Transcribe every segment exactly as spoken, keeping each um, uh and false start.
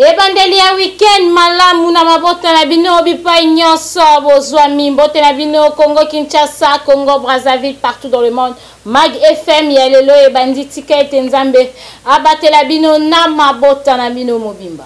Ebandeli ya weekend malamu na mabota na bino bipai nyonso bozwa mimbote na bino Congo Kinshasa, Congo Brazzaville, partout dans le monde. Mag F M ya lelo ebandi ticket nzambe abatela bino na mabota na bino mobimba.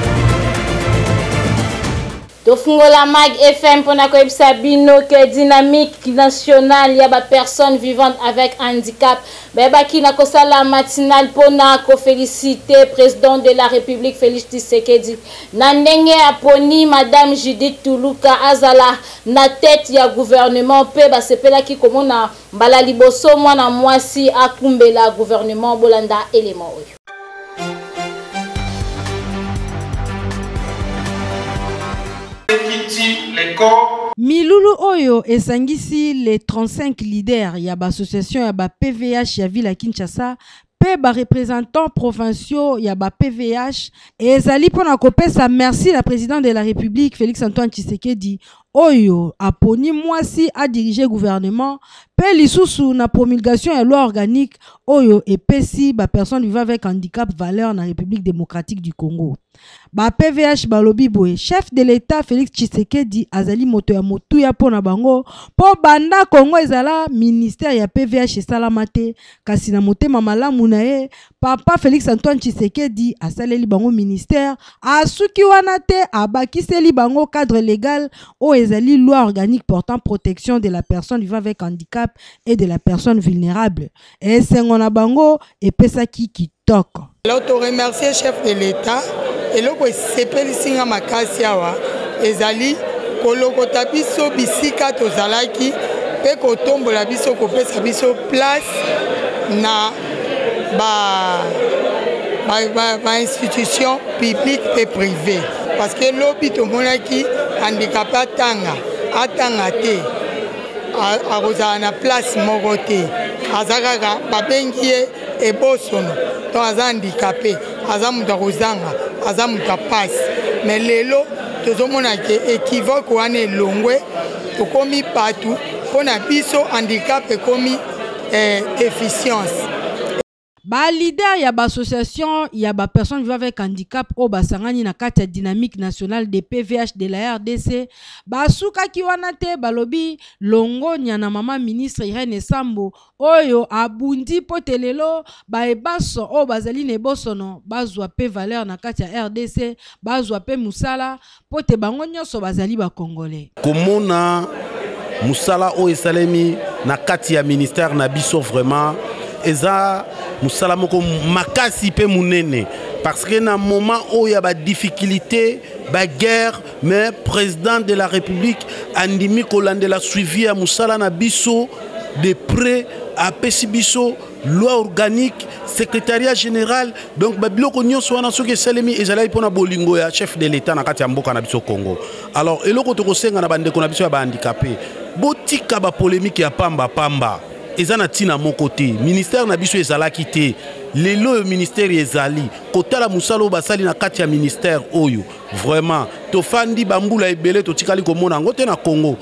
Tofungola Mag F M pour nakoyebisa bino que dynamique nationale ya ba personnes vivantes avec handicap beba ki na kosala matinale pona ko féliciter président de la République Félix Tshisekedi na ndenge aponi madame Judith Tuluka azala na tête ya gouvernement pe ba sepela ki komona mbala liboso mwana mwasi akumbela gouvernement bolanda élément oyo. Milulu Oyo esangisi les trente-cinq leaders ya ba association ya ba P V H ya ville à Kinshasa pe ba représentants provinciaux ya ba P V H et ezali pona kopesa merci la président de la République Félix Antoine Tshisekedi Oyo aponi mwasi a diriger gouvernement pe lisusu na promulgation ya loi organique Oyo epesi ba personnes vivant avec handicap valeur na République démocratique du Congo. Ba P V H balobi boye chef de l'État Félix Tshisekedi azali moto ya motu ya pona bango po banda Congo ezala ministère ya P V H esalamate kasi na motema malamu na ye papa Félix Antoine Tshisekedi asaleli bango ministère asuki wana te abakiseli bango cadre légal o ezali loi organique portant protection de la personne vivant avec handicap et de la personne vulnérable et sengona bango epesaki kitoko. Alors to remercier chef de l'État et loko sepeli singa makasi awa ezali kolokota biso bisika tozalaki pe kotombola biso kopesa biso place na ba ba, ba, ba institution publique et privée parce que lobi tomonaki handicapé atanga atanga te a na place moko te azakaka babengi ye ebosono to aza handicapé aza mutu akozanga aza mutu apasi mais lelo tozomona ke équivoque wana elongwe tokomi patu mpona biso handicap ekomi eh, déficience. Ba leader ya ba association ya ba personnes vivant avec handicap o basangani na kati ya dynamique nationale des P V H de la R D C ba suka ki wana te balobi longo nyana mama ministre Irene Sambo oyo abundi potelelo ba ebaso o bazali ne bosono bazwa pe valeur na kati ya R D C bazwa pe musala pote bango nyonso bazali ba congolais komona musala o esalemi na kati ya ministère na biso vraiment eza musala moko makasi pe munene parce que na moment où il y a ba difficulté ba guerre mais président de la République andimi kolande la suivi ya musala na biso de près à pesi biso loi organique secrétariat général donc ba biloko nyonso wana soki esalemi ezalai pona bolingo ya chef de l'État na kati ya mboka na biso Congo. Alors eloko tokosenga na bandeko na biso ya ba handicapé botika ba polémique ya pamba pamba ezana tina moko te ministère na biso ezalaki te lelo ministère ezali kotala musalo basali na kati ya ministère oyo vraiment tofandi bambula ebele totikali komona ngo te na Congo.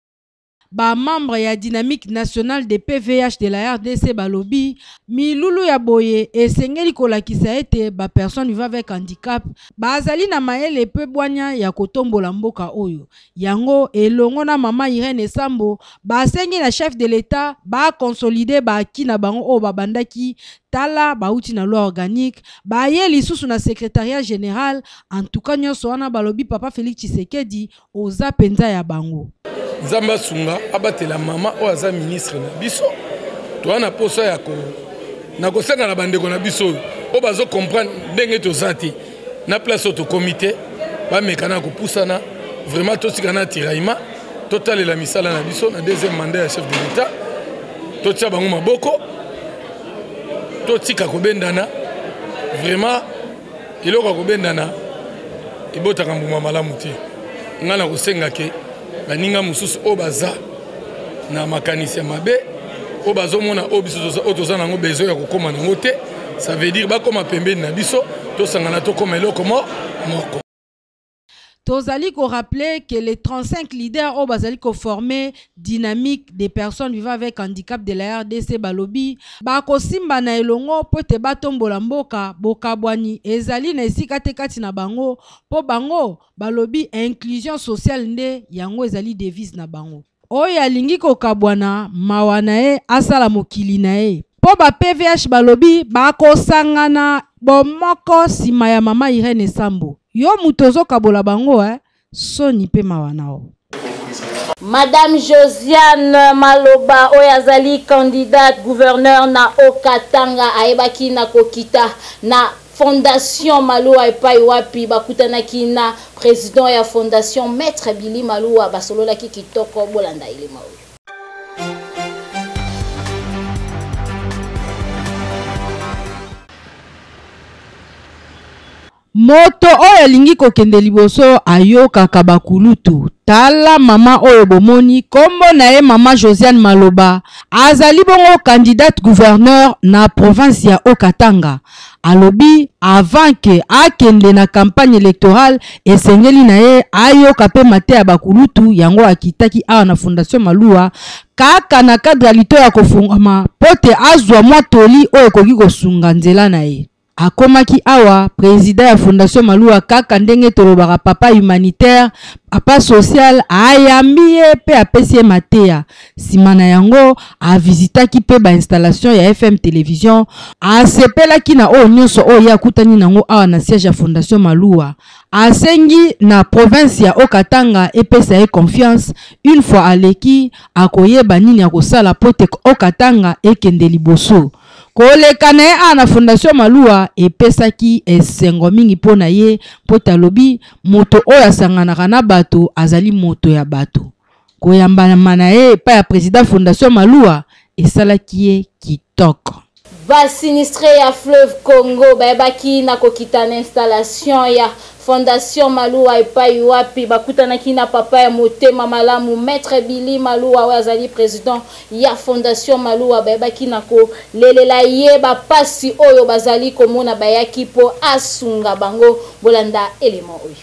Ba membre ya dynamique nationale des P V H de la R D C balobi milulu ya boye esengeli kolakisa ete ba personne vivant avec handicap bazali na maele pe bwanya ya kotombola mboka oyo yango elongo na mama Irene Sambo basengi na chef de l'État ba consolider ba kina bango o babandaki tala bauti na loi organique ba ye lisusu na secrétariat général en tout cas nyonso wana balobi papa Félix Tshisekedi oza penza ya bango. Zamba sunga abatela mama o aza ministre na biso to ana poso ya ko na ko senga na bandeko na biso o bazo comprendre ndenge to zati na place auto comité ba mekana ko pusana vraiment to sikana tiraima total la misala na biso na deuxième mandat ya chef de l'État to tia bango maboko to tika ko bendana vraiment iloko ko bendana ibota kambuma malamu te ngana ko senga ke baninga mususu obaza na makanisi ya mabe obazo mona obiso otoza nango bezo ya kokoma nango te ça veut dire bakoma pembeni na biso tosangana tokoma eloko moko. Tozali ko rappeler que les trente-cinq leaders au bazali ko former dynamique des personnes vivant avec handicap de la R D C balobi ba ko simba na elongo po te batombola mboka bokabwani ezali na esika te kati na bango po bango balobi inclusion sociale nde yango ezali devise na bango oyo alingi ko kabwana mawana e asala mokili na e po ba P V H balobi ba ko sangana bomoko sima ya mama Irene Sambo yo mutozo kabola bango eh soni pe mawanao. Madame Josiane Maloba oyazali candidate gouverneur na Okatanga aebaki na kokita na Fondation Malua epai wapi bakutanaki na président ya Fondation Maître Billy Malua basololaki kitoko bolanda ilema oyo. Moto oyo alingi kokende liboso ayoka kabakulutu tala mama oyo bomoni kombo na e mama Josiane Maloba azali bongo candidate gouverneur na province ya Okatanga alobi avant que akende na campagne électorale esengeli na ye ayoka pe mate ya bakulutu yango akitaki awa na Fondation Malua kaka na cadre lito ya kofungama pote azwa mwa toli oyo koki kosunga nzela na ye. Akomaki awa président ya Fondation Malua kaka ndenge tolobaka papa humanitaire papa social ayambi ye pe apesi mateya simana yango a visitaki pe ba installation ya F M télévision asepelaki na o nyonso o ya kutani nango awa na siège ya Fondation Malua asengi na province ya Okatanga epesa ye confiance une fois aleki akoyeba nini akosala pote Okatanga ekende liboso koleka na ye ana Fondation Malua epesaki esengo mingi pona ye po talobi moto oyo asanganaka na bato azali moto ya bato koyambana na ye pa ya président Fondation Malua esalaki ye kitoko. Ba sinistre ya Fleuve Congo baebaki na kokita na installation ya Fondation Malua epai wapi bakutanaki na papa ya motema malamu Maître Billy Malua oyo azali président ya Fondation Malua baebaki na ko lelela ye bapasi oyo bazali komona bayaki po asunga bango bolanda elema oyo.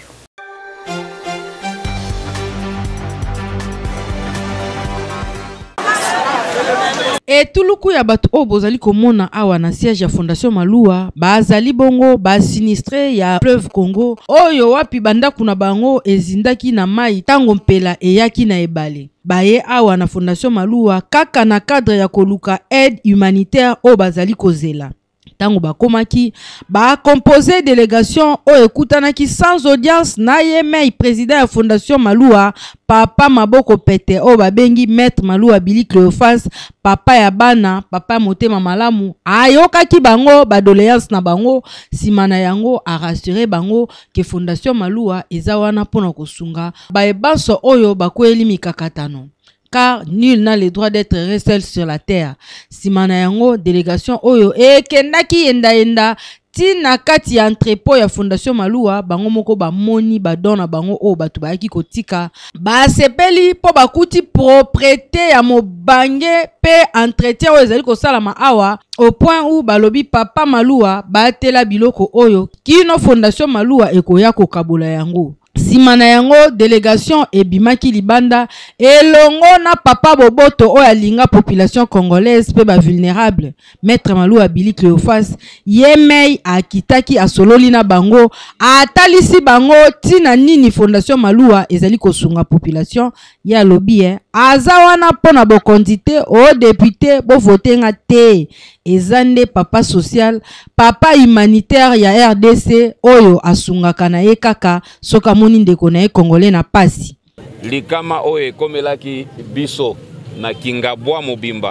Et tuluku ya bato o bozali komona awa na siège ya Fondation Malua bazali bongo ba sinistre ya Fleuve Congo oyo wapi banda kuna bango ezindaki na mai tango mpela eyaki na ebale baye awa na Fondation Malua kaka na cadre ya koluka aide humanitaire o bazali kozela tango bakomaki ba composé délégation o ekutanaki sans audience na yemei président ya Fondation Malua papa maboko pete o babengi Maître Malua Billy Cléophas papa ya bana papa motema malamu ayokaki bango ba doléance na bango simana yango a rassurer bango ke Fondation Malua eza wana pona kosunga ba ebanso oyo bakoeli mikakatano car nul n'a le droit d'être seul sur la terre. Simana yango délégation oyo ekendaki yenda yenda tina kati ya entrepôt ya Fondation Malua bango moko ba moni ba dona bango o batu bayaki kotika ba sepeli po bakuti propriété ya mobange pe entretien oyo ezali kosalama awa au point où balobi papa Malua batela biloko oyo kino Fondation Malua ekoya kokabola yango. Simana yango délégation ebimaki libanda elongo na papa boboto oyo alinga population congolaise pe ba vulnérable Maître Malua Billy Cléophas yemei akitaki asololi na bango atalisi bango tina nini Fondation Malua ezali kosunga population ya lobi eh aza wana pona bokondite o député bo votenga te ezande papa social papa humanitaire ya R D C oyo asungaka na ye kaka soka moni ndeko na ye congolais na pasi likama oyo ekomelaki biso na Kingabwa mobimba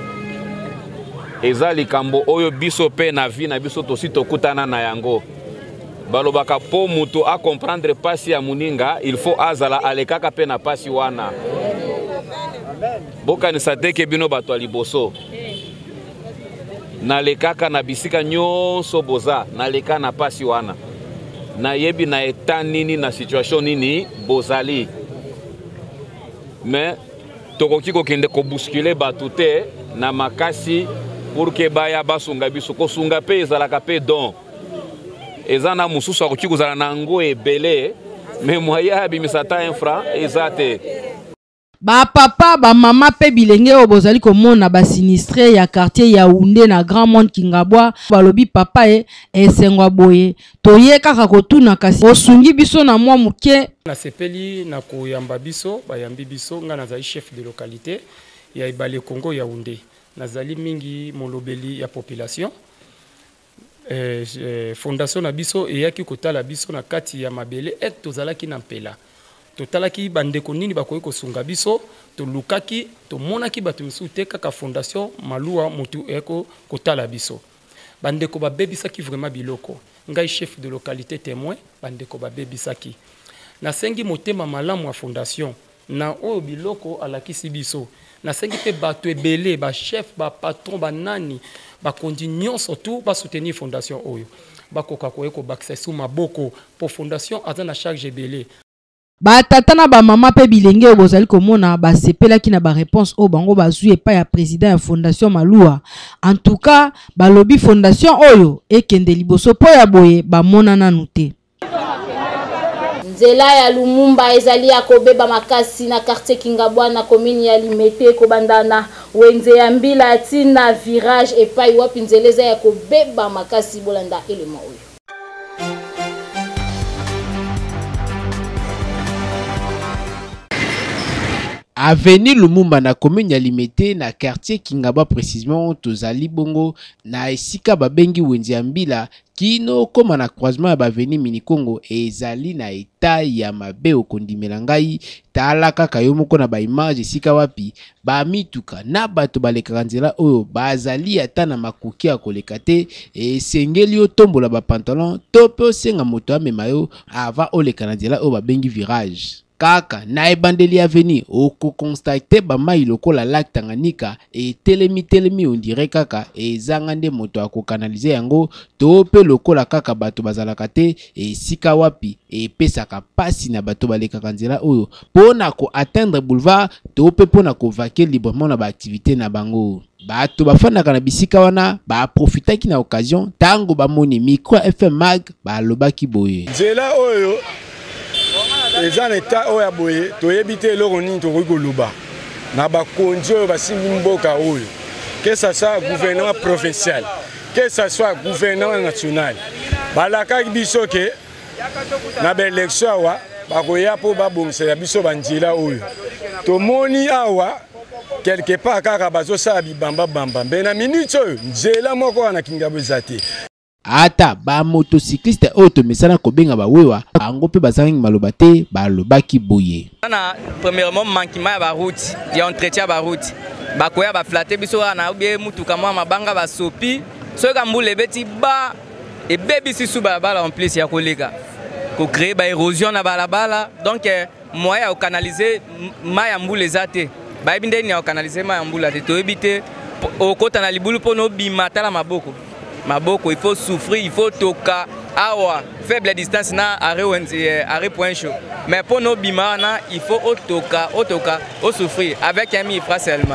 eza likambo oyo biso pe na vie na biso tosi tokutana na yango balobaka po muto a comprendre pasi ya muninga il faut azala alekaka pe na pasi wana bokanisa teke bino bato ya liboso nalekaka na bisika nyonso boza naleka na pasi wana na yebi na eta nini na situation nini bozali mais tokoki kokende ko bousculer bato te na makasi pour que baya basunga biso kosunga pe ezalaka pe don ezana mususu akoki kozala na ngo ebele mais moyen abimisa ta un franc eza te. Ba papa ba mama pe bilenge o bozali komona ba sinistre ya quartier Yaoundé na Grand Monde Kingabwa balobi papa e esengwa boye toye kaka kotuna kasi osungi biso na mwa muke na sepeli na koyamba biso bayambi biso nga nazali chef de localité ya Ibale Congo Yaoundé nazali mingi molobeli ya population eh, eh, fondation na biso eyaki kotala biso na kati ya mabele et tozalaki na mpela totalaki bandeko nini bakoki kosunga biso tolukaki tomonaki bato misusu te kaka fondation maluwa motu eko kotala biso bandeko babebisaki vraiment biloko ngai chef de localité témoin bandeko babebisaki nasengi motema malamu ya fondation na oyo biloko alakisi biso nasengi pe bato ebele ba chef ba patron ba nani ba kondi nyonso tout ba soutenir fondation oyo bakoka koyeko bakisa sous maboko pour fondation aza na charge ebele. Ba tata na ba mama pe bilenge o bozali komona ba sepelaki na ba réponse o bango bazui epa ya président ya fondation Maluwa. En tout cas, ba lobby fondation oyo ekende liboso po ya boye ba mona nanu te. Nzela ya Lumumba ezali ya kobeba makasi na quartier Kingabwa na commune ya Limete kobandana wenze ya mbila tina virage epai wapi nzeleza ya kobeba makasi bolanda elema oyo. Avenue Lumumba na commune ya Limete na quartier Kingabwa précisément tozali bongo na esika babengi wenze ya mbila kino koma na croisement ya baveni mini Congo ezali na eta ya mabe okondimela ngai tala kaka yo moko na ba image esika wapi ba mituka na bato balekaka nzela oyo bazali ata na makoki ya koleka te esengeli otombola ba pantalon to pe osenga moto amema yo ava oleka na nzela oyo babengi virage. Kaka na ebandeli aveni oko constate ba mai lokola lac Tanganyika e telemi telemi on dirait kaka ezanga nde moto ako kanaliser yango to pe lokola kaka bato bazalaka te e sika wapi e pesaka pasi na bato balekaka nzela oyo pona ko atteindre boulevard to pe pona ko vaquer librement na ba activité na bango. Bato bafandaka na bisika wana ba profitaki na occasion tango ba moni micro F M mag ba lobaki boye nzela oyo eza neta oyo boye toyebite eloko nini tokoki koloba na bakonzi oyo basimbi mboka oyo que ça soit gouvernement provincial que ça soit gouvernement national balakaki biso ke na baélection awa bakoya mpo babongisela biso banzela oyo tomoni awa quelque part kaka bazosala bibambabamba mpe na minute oyo nzela moko wana Kingabwa eza te. Ata ba motocycliste auto mesana kobenga ba wewa bango pe bazangi maloba te ba lobaki boye. Na premièrement manquement ya ba route ya entretien ba route ba koya ba flatter biso na obie mutuka mwa mabanga ba sopi so ka mbule beti ba e bebi sisu ba bala en plus ya koleka ko créer ba érosion na balabala donc moyen ya canaliser ma ya mbule zate ba ebinde ya canaliser ma ya mbula te to ebite o kota na libulu po no bimata la maboko. Maboko, il faut souffrir, il faut toka, awa, faible distance na arrêt arrêt point chaud. Mais pour nos bimana, il faut au toka, au toka, au souffrir avec un mifra seulement.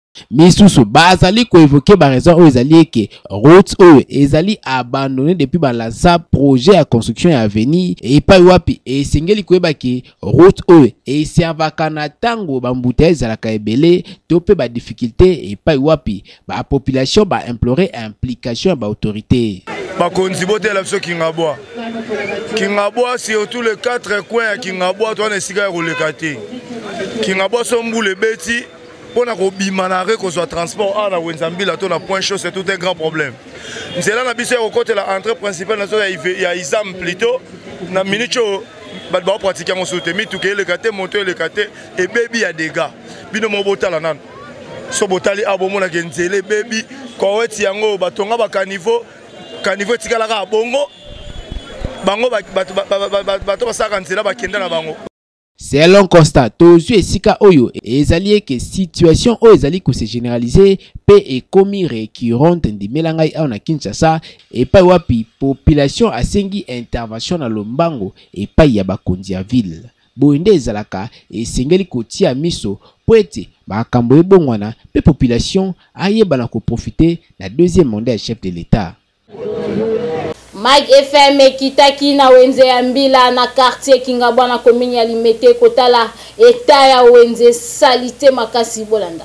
Misusu bazali ko évoquer ba raison o ezali ke route o ezali abandonné depuis ba lancer projet ya construction ya avenir et pa wapi et sengeli ko ebaki route o et servaka na tango ba mbouteille za la kaebele to pe ba difficulté et pa wapi ba population ba implorer implication ba autorité ba konzi botela biso Kingabwa Kingabwa surtout les quatre coins ya Kingabwa to na sika ko lekate Kingabwa sombule beti pour na kobima na re ko soit transport à na wenzambila to na point chaud c'est tout un grand problème. Nzela na biso ko côté la entrée principale na so ya Izam plutôt na minute ba ba pratiquer mon soutemi tout que le kate monter le kate et baby ya dégâts. Bino mo botala nan. So botali abomo na genzele baby ko weti yango batonga ba caniveau caniveau tikala ka bongo bango ba ba ba to ba saka nzela ba kenda na bango. Selon constat, tozu esika oyo ezali que situation oyo ezali ko se généraliser pe e komi récurrente ndi melangai na Kinshasa et pa wapi population asengi intervention na lombango et pa ya bakonzi ya ville. Boende ezalaka esengeli kotia miso poete bakambo ebongwana pe population ayeba na ko profiter na deuxième mandat chef de l'État. Mag F M ekitaki na wenze ya mbila na quartier Kingabwa na commune ya Limete kotala eta ya wenze salite makasi bolanda.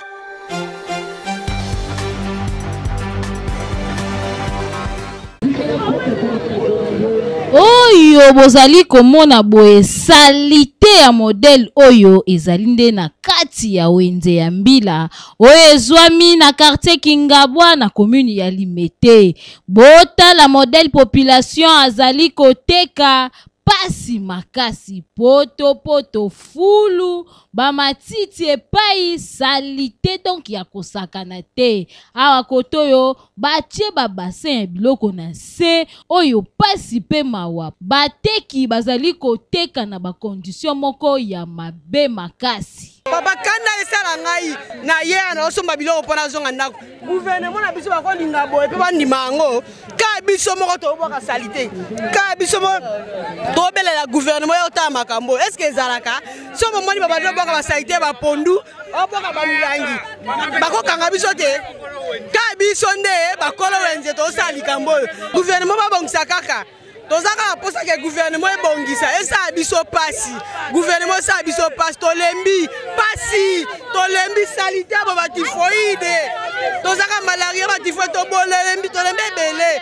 Oyo bozali komona boye salite ya modèle oyo ezali nde na kati ya wenze ya mbila oyo ezwami na quartier Kingabwa na commune ya Limete. Bota la modèle population azali koteka pasi makasi poto poto fulu ba matiti epai salite donc ya kosakana te awa kotoyo batie ba bassin biloko na se oyo pasi pe mawa bateki bazali koteka na ba condition moko ya mabe makasi. Papa kanda esala ngai na ye ana osomba biloko pona zonga ndako gouvernement na biso bako linga boye pe bandima ngo ka biso moko to boka salite ka biso mo to belela gouvernement yo ta makambo est-ce que ezalaka so momoni baba do boka ba salite ba pondu oboka ba milangi bako kanga biso te ka biso nde bakolo wenze to sali kambo gouvernement ba bongisa kaka tozaka posa ke gouvernement ebongisa esa biso pasi gouvernement sa biso pasi tolembi pasi tolembi salite abo batifoide tozaka malaria batifoide tobolembi tolembi ebele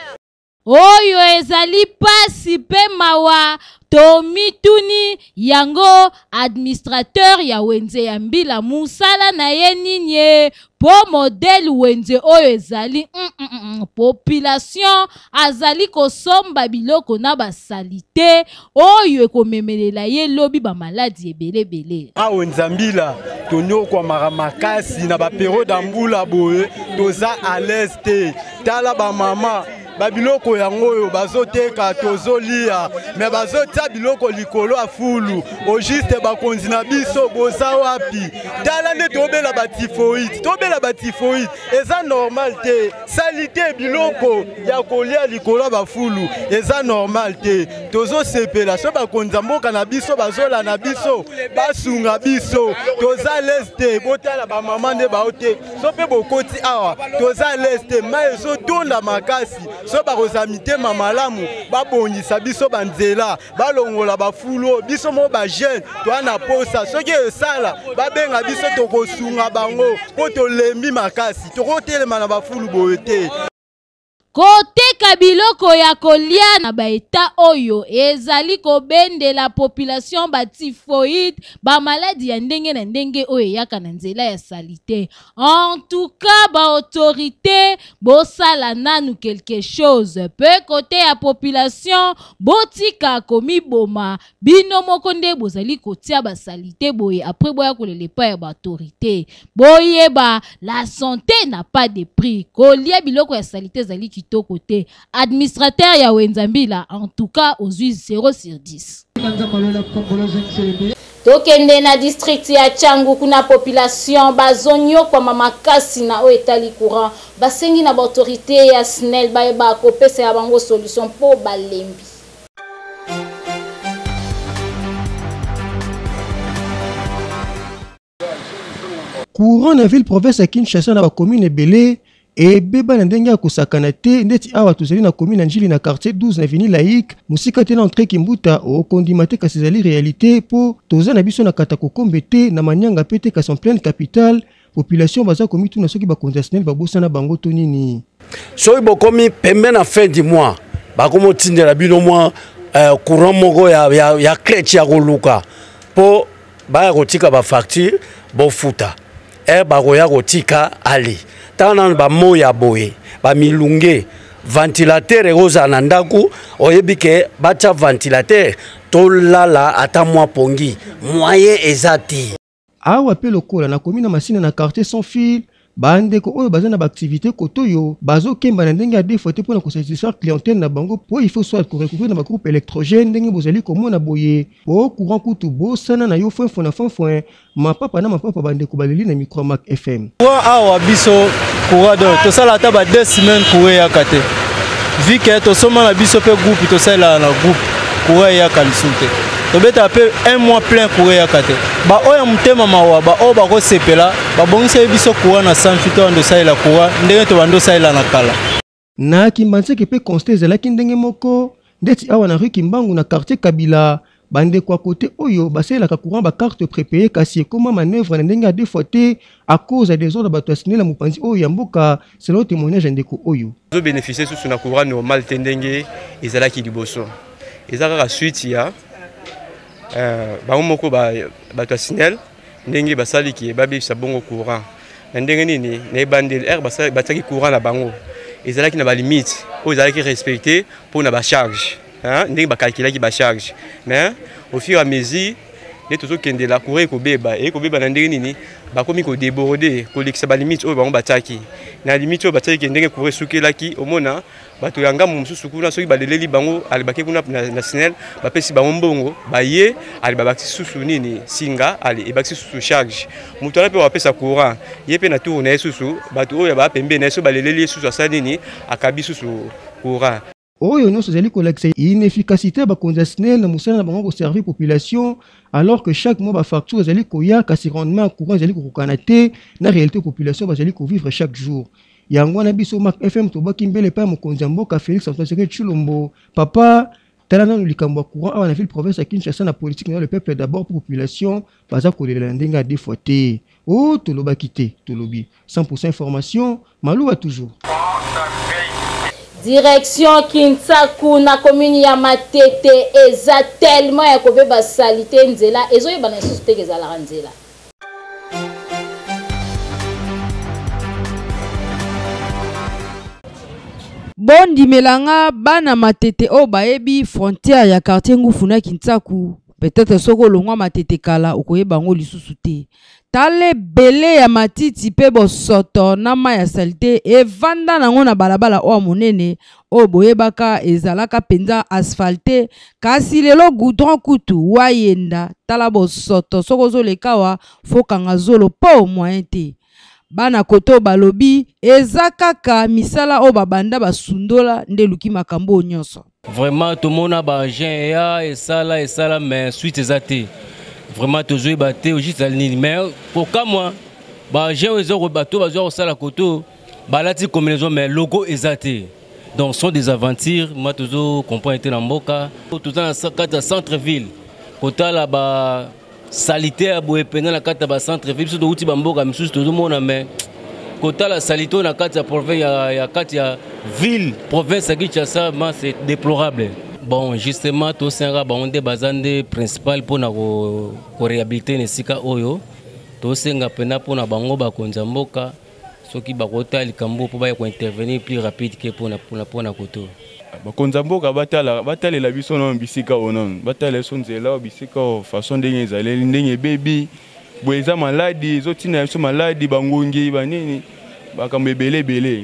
oyo ezali pasi pe mawa tomituni yango administrateur ya wenze ya mbila musala na ye ninye po modèle wenze oyo ezali mm, mm, mm, population azali kosomba biloko na basalite oyo ekomemelela ye lobi ba maladi ebele bele a wenze mbila tonyo kwa maramakasi na ba période mbula boye toza à l'est tala ba mama babiloko yango yo bazoteka tozolia me bazotia biloko likolo afulu o juste bakonzi na biso boza wapi tala nde tobela batifoide tobela batifoide eza normal te salite biloko ya kolia likolo bafulu eza normal te tozosepela so bakonzi mboka na biso bazola na biso basunga biso toza leste botala ba mama nde baote so pe bokoti awa toza leste ma ezotonda makasi so bakozamite mamalamu babongisa biso banzela balongola bafulu biso mo ba jeune to na posa soki esala babenga biso tokosunga bango po tolembi makasi tokotelema na bafulu boye te koteka biloko ya kolia na baeta oyo ezali kobende la population ba typhoïde ba maladie ya ndenge na ndenge oyo yaka na nzela ya salite. En tout cas ba autorité bosala nanu quelque chose pe kote ya population botika komi boma bino moko nde bozali kotia ba salite boye après boya kolelepa ya ba autorité boye ba la santé n'a pas de prix kolia biloko ya salite zali côté administrateur ya Wenzambila en tout cas aux zéro sur dix. Tokende na district ya Changu kuna population bazonyo kwa mamakasi na oetali courant basengi na ba autorité ya S N E L ba ba kopesa ya bango solution po balembi. Courant na ville province ya Kinshasa na ba commune Belé et beba na ndenge ya kosakana te ndeti awa tozali na commune Njili na quartier douze na avenue Laïque musika te na entrée Kimbuta o kondima te kasi ezali réalité po toza na biso na kata kokombe te na manyanga pe te kasi en pleine capitale population baza komi tuna soki bakonzi ya S N E L babosana bango to nini soki bokomi pembe na fin du mois bakomo tindela bino mwa uh, courant moko ya, ya, ya clé ya koluka po baya kotika ba facture bofuta e bakoya kotika ali tana ba moya boye ba milunge ventilateur egoza na ndaku oyebike bacha ventilateur tolala ata mwa pongi moyen ezati awa pe lokola na komina masina na quartier sans fil bandeko oyo bazana ba activité kotoyo bazo kemba na ndenge ya défaute pour na satisfaire clientèle na bango po il faut soit recourir na ba groupe électrogène ndenge bozali komona boye po courant kutu bosana na yo fo fo na fo fo ma papa na ma papa bandeko baleli na micro Mac F M wa awa biso courant do to sala ta ba deux semaines courir ya kate vu que to soma na biso pe groupe to sala na groupe courir ya kalisunte to beta pe un mois plein courir ya kate ba oya mutema mawa ba o ba ko sepela ba bongisa biso courant na sans fito ndo sala courant ndenge to bando sala na kala na Kimbanseke pe constate ezalaki ndenge moko ndeti awa na rue Kimbangu na quartier Kabila bande kwa côté oyo baselaka courant ba carte prépayée kasi ekoma manœuvre na ndenge ya deux fois te à cause des ordres bato asinela mopanzi oyo ya mboka selon témoignage ndeko oyo zo bénéficier sous na courant normal te ndenge ezalaki liboso ezalaka suite ya euh ba moko ba bato asinela ndenge basaliki babisa bongo courant na ndenge nini na bandel air basaki courant na bango ezalaki na ba limite oyo ezalaki respecté pour na ba charge hein ndenge ba calculer ki ba charge mais au fur et à mesure les toujours kende la courir ko beba et ko beba na ndenge nini ba komi ko déborder ko lekisa ba limite oyo bango bataki na limite oyo bataki ndenge courir sukelaki omona bato yanga mususu kuna soki baleleli bango alibaki kuna na sinel ba pesi bango mbongo ba ye alibaki susu nini singa ali ebaki susu charge mutu ala pe wa pesa courant ye pe na tour na susu bato oyo ba pembe na so baleleli susu asali nini akabi susu courant oyo nyonso ezali kolakisa inefficacité bakonzi ya SNEL na mosala na bango koservir population alors que chaque mois bafacture ezali koya kasi rendement courant ezali kokokana te na réalité population bazali kovivre chaque jour yango wana biso Mak F M tobaki mbele pa mokonzi ya mboka Félix Antoine Tshisekedi Tshilombo papa tala nanu likambo ya courant awa na ville province ya Kinshasa na politique na le peuple d'abord pour population baza kolela ndenge ya deux fois te o tolobaki te tolobi cent pour cent information maluba toujours. Direction Kinsaku na commune ya Matete eza tellement ya kobeba salite nzela ezoyeba na susu te kezala nzela. Bondi melanga bana Matete o baebi frontière ya quartier Ngufu na Kinsaku peut-être soko longwa Matete kala okoyeba ngo lisusu te. Tale bele ya matiti pe bosoto na ma ya salite evanda nango na balabala o monene o boyebaka ezalaka penza asphalte kasi lelo goudron kutu wayenda tala bosoto soko zolekawa fokanga zolo po moyen te bana koto balobi ezakaka misala o babanda basundola nde luki makambo nyonso vraiment tout mona ba gen ya esala esala mais suite ezate vraiment toujours batté juste à l'île mais pourquoi moi bah j'ai aux autres bateaux bateaux ça la koto balati combinaison mais logo exacté donc sont des aventures moi toujours comprend était dans Mboka tout dans quatre centre ville kota là bas salitaire boye pendant la carte bas centre ville surtout outil Mboka mais surtout tout le monde mais kota la salito na carte province ya ya carte ya ville province à Kinshasa c'est déplorable. Bon, justement, tout ça, on a bazande principal pour nous réhabiliter les sika oyo. Tout ça, on a pena pour nous bango ba konjamboka, ce qui ba kota likambo pour ba intervenir plus rapide que pour na pour na pour na koto. Ba konjamboka batala batala la biso na bisika onon. Batala sonzela bisika façon ndenge ezale ndenge baby. Boeza maladi, zotina so maladi bangongi banini bakambebele bele.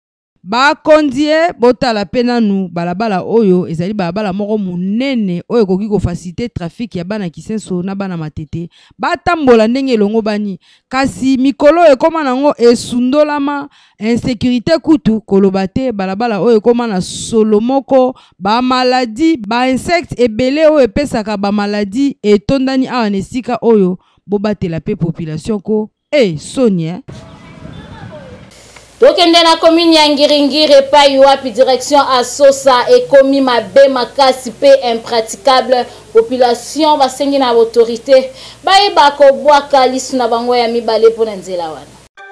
Ba kondie botala pena nu balabala oyo ezali balabala moko munene oyo koki ko faciliter trafic ya bana Kisenso na bana Matete batambola ndenge longo bani kasi mikolo ekoma nango esundolama insécurité kutu kolobate balabala oyo ekoma na solomoko ba maladie ba insectes ebele oyo epesaka ba maladie etondani awa nesika oyo bobatela pe population ko eh Sonia tokende na commune ya Ngiringiri epai wapi direction Asosa ekomi mabe makasi pe impraticable population basengi na autorité bayeba kobwaka lisu na bango ya mibale pona nzela wana.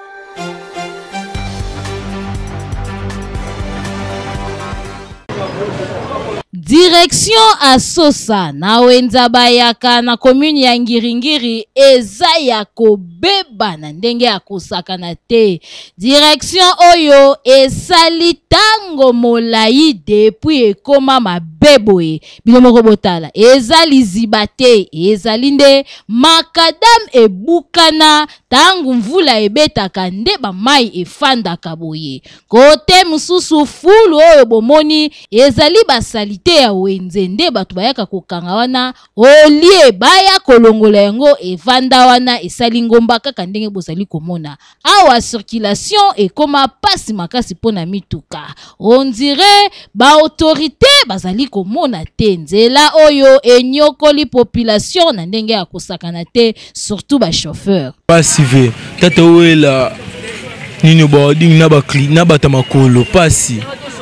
Direction Asosa na wenza bayaka na commune ya Ngiringiri eza ya kobeba na ndenge ya kosakana te. Direction oyo esali tango molai depuis ekoma mabeboe binomoko botala ezali zibate ezali nde makadam ebukana tangu mvula ebetaka nde bamai efandaka boye kote mususu fulu oyo bomoni ezali basalite ya wenze nde batu bayaka kokanga wana olie baya kolongola yango evanda wana esali ngomba kaka ndenge bozali komona awa circulation ekoma pasi makasi pona mituka on dirait ba autorité bazali komona te nzela oyo enyokoli population na ndenge ya kosakana te surtout ba chauffeur pasi ve tata wela nini ba ding na ba cli na bata makolo pasi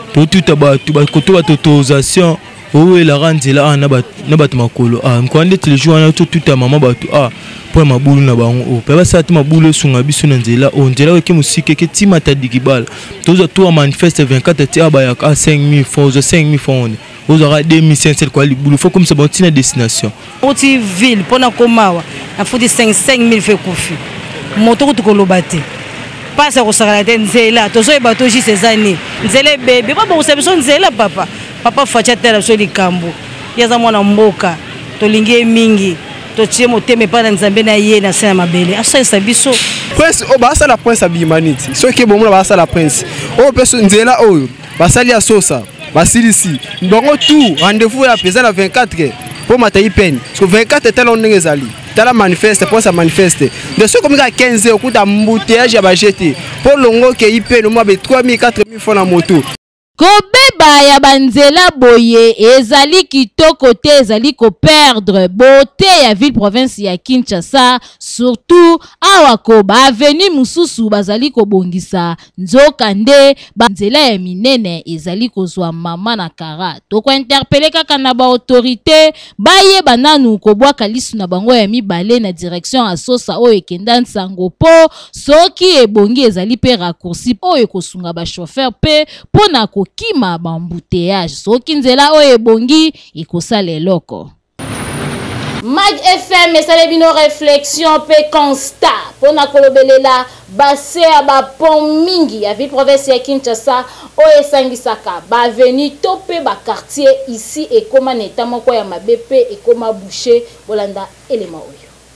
to tuta bato bakoto batotozation owe la ranzela na bat na bat makolo ah mkwande tele jour na to tuta mama bato ah pour mabulu na bango o pe ba sa mabulu sunga biso na nzela o nzela weke musike ke tima tadigibala tozo to manifeste vingt-quatre ti abaya à cinq mille francs cinq mille francs vous aurez deux mille cinq cents quoi le boulot faut comme ça bon tina destination oti ville pona komawa a faut de cinq mille fait kofi moto to kolobate pasa ko sala te nzela tozo e bato ji ces années nzela bébé ba bo sebiso nzela papa papa facha tela so likambo yaza mwana mboka to lingi mingi to chemo teme pa na nzambe na ye na sana mabele asa sabiso prince o ba sala prince abimaniti so ke bomona ba sala prince o peso nzela oyo basali ya sosa basilisi ndongo tout rendez-vous ya pesa na vingt-quatre pour matayi peine parce que vingt-quatre tala ndenge ezali tala manifeste pour ça manifeste de ce comme ka quinze okuta mbouteillage ya ba jeté pour longo ke ipene mo be trois mille quatre mille francs na moto kobeba ya banzela boye ezali kitoko te ezali ko perdre beauté ya ville province ya Kinshasa surtout awa ko ba avenue mususu bazali ko bongisa nzoka nde banzela ya minene ezali ko zwa mama na kara to ko interpeller kaka na ba autorité baye bananu ko bwaka lisu na bango ya mibale na direction asosa oyo ekenda nsango po soki ebongi ezali pe raccourci oyo kosunga ba chauffeur pe pona ko kima bambouteillage soki nzela oyo ebongi ekosala eloko. Mag F M esale bino réflexion pe constat pona kolobelela base ya ba pont mingi ya ville province ya Kinshasa oyo esangisaka ba avenue to pe ba quartier ici ekoma na eta moko ya mabepe ekoma boucher bolanda elema oyo.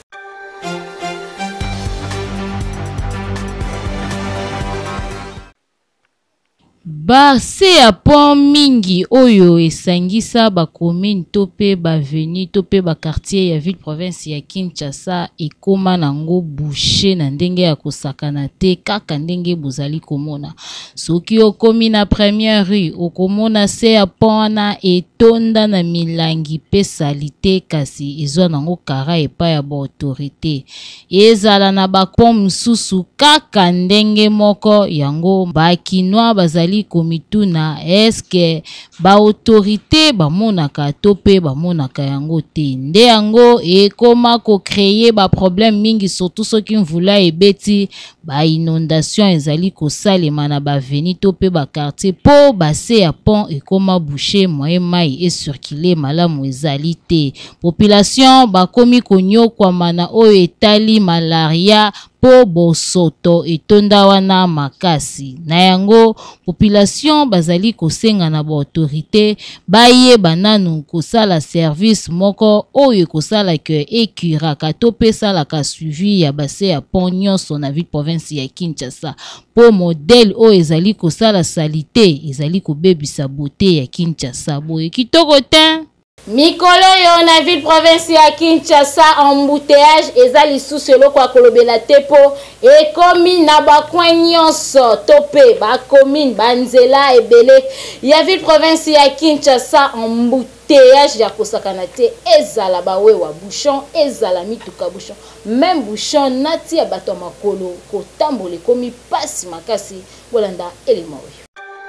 Base ya pont mingi oyo esangisa ba commune to pe ba avenue to pe ba quartier ya ville province ya Kinshasa ekoma nango boucher na ndenge ya kosakana te kaka ndenge bozali komona soki okomi na première rue okomona se ya pont na etonda na milangi pe salite kasi ezwa nango kara epa ya ba autorité ezala na ba pont mususu kaka ndenge moko yango ba kinwa bazali komituna eske ba autorité ba monaka to pe ba monaka yango te nde yango ekoma ko créer ba problème mingi surtout soki mvula ebeti ba inondation ezali ko salema na ba avenue to pe ba quartier po base ya pont ekoma boucher moyen mai e circuler malamu ezali te population ba komi konyokwa mana oyo etali malaria po bosoto etonda wana makasi na yango population bazali kosenga na ba autorité baye bananu kosala service moko oyo kosala ke ekiraka to pesala ka suivi ya base ya pont nyonso na ville province ya Kinshasa po modèle oyo ezali kosala salite ezali kobebisa beauté ya Kinshasa boye kitoko te. Mikolo yo na ville province ya Kinshasa embouteillage ezali sous eloko ya kolobela te po ekomi na bakwen nyonso to pe ba commune banzela ebele ya ville province ya Kinshasa embouteillage ya kosakana te ezala bawewa bouchon ezala mituka bouchon même bouchon nati ya bato makolo kotambola ekomi pasi makasi bolanda elema oyo.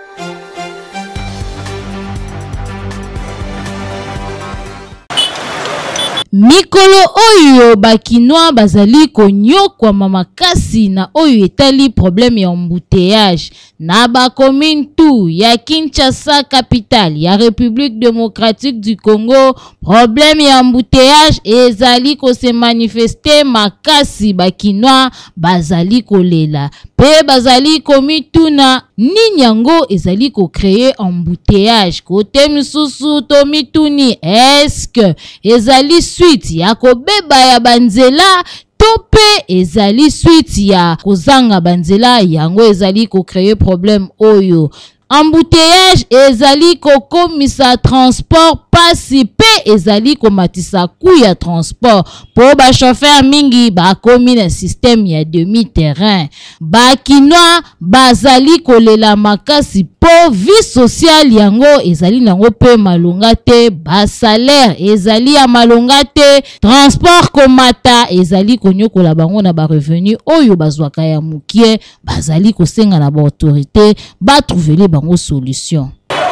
Mikolo oyo bakinois bazali konyokwa makasi na oyo etali problème ya embouteillage na ba commune tout ya Kinshasa capitale ya République démocratique du Congo problème ya embouteillage ezali ko se manifester makasi bakinois bazali kolela pe bazali komituna nini yango ezali ko créer embouteillage kote misusu to mituni est-ce que ezali suite ya kobeba ya banzela tope ezali suite ya kozanga banzela yango ezali ko créer problème oyo embouteillage ezali ko komisa transport pasi pe ezali ko matisa ku ya transport po ba chauffeur mingi ba komi na système ya demi terrain ba kinwa bazali kolela makasi po vie sociale yango ezali nango pe malonga te ba salaire ezali ya malonga te transport komata ezali konyokola bango na ba revenu oyo bazwaka ya mukie bazali kosenga na ba autorité ba trouver bango solution.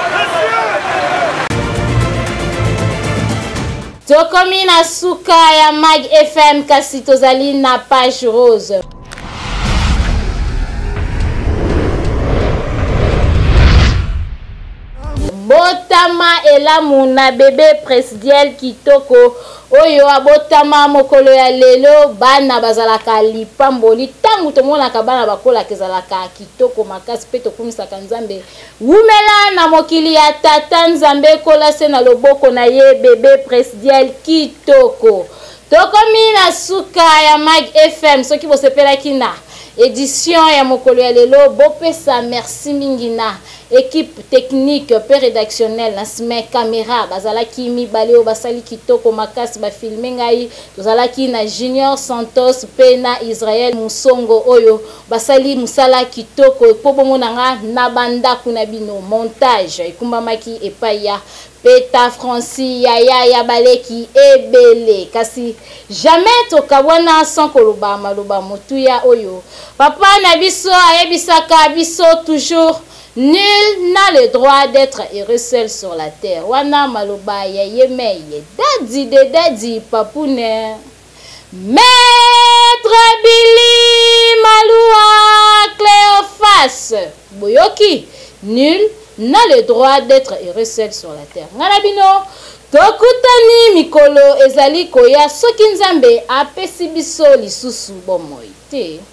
Tokomi na suka ya Mag F M kasi tozali na page rose. Botama elamu na bebe presidiel kitoko oyo abotama mokolo ya lelo bana bazalaka lipamboli tangu tomonaka bana bakola kezalaka kitoko makasi pe tokumisaka nzambe wumela na mokili ya tata nzambe kola se na loboko na ye bebe presidiel kitoko. Tokomi na suka ya Mag F M soki bosepelaki na édition ya mokolo ya lelo bopesa merci mingina équipe technique pe rédactionnelle na sime caméra bazalaki mibale o basali kitoko makasi ba filmer ngai tozalaki na Junior Santos pe na Israel Musongo oyo basali musala kitoko po bomona nga na banda kuna bino montage ekumbamaki epaya Peta Franci yaya ya baleki ebele kasi jamais tokabwana sans koloba maloba motuya oyo papa na biso ayebisaka biso toujours nul n'a le droit d'être heureux seul sur la terre. Wana maloba ya yemeye dadi de dadi papune Maître Billy Maloua Cléophas Boyoki nul n'a le droit d'être heureux seul sur la terre. Ngalabino tokutani mikolo ezali koya soki nzambe apesi biso lisusu bomoite.